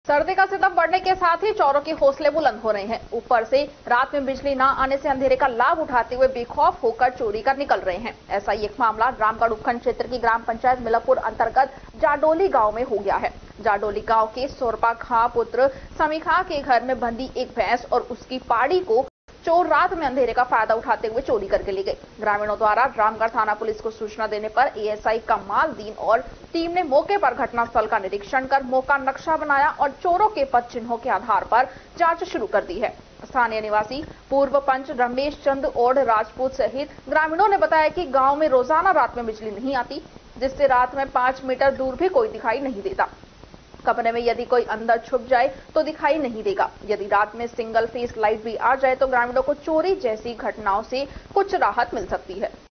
सर्दी का सितम बढ़ने के साथ ही चोरों के हौसले बुलंद हो रहे हैं। ऊपर से रात में बिजली न आने से अंधेरे का लाभ उठाते हुए बेखौफ होकर चोरी कर निकल रहे हैं। ऐसा ही एक मामला रामगढ़ उपखंड क्षेत्र की ग्राम पंचायत मिलापुर अंतर्गत जाडोली गांव में हो गया है। जाडोली गांव के सोरपा खां पुत्र समी खां के घर में बंधी एक भैंस और उसकी पाड़ी को चोर रात में अंधेरे का फायदा उठाते हुए चोरी करके ले गए। ग्रामीणों द्वारा रामगढ़ थाना पुलिस को सूचना देने पर एएसआई कमालदीन और टीम ने मौके पर घटनास्थल का निरीक्षण कर मौका नक्शा बनाया और चोरों के पद चिन्हों के आधार पर जांच शुरू कर दी है। स्थानीय निवासी पूर्व पंच रमेश चंद और राजपूत सहित ग्रामीणों ने बताया कि गांव में रोजाना रात में बिजली नहीं आती, जिससे रात में 5 मीटर दूर भी कोई दिखाई नहीं देता। कमरे में यदि कोई अंदर छुप जाए तो दिखाई नहीं देगा। यदि रात में सिंगल फेस लाइट भी आ जाए तो ग्रामीणों को चोरी जैसी घटनाओं से कुछ राहत मिल सकती है।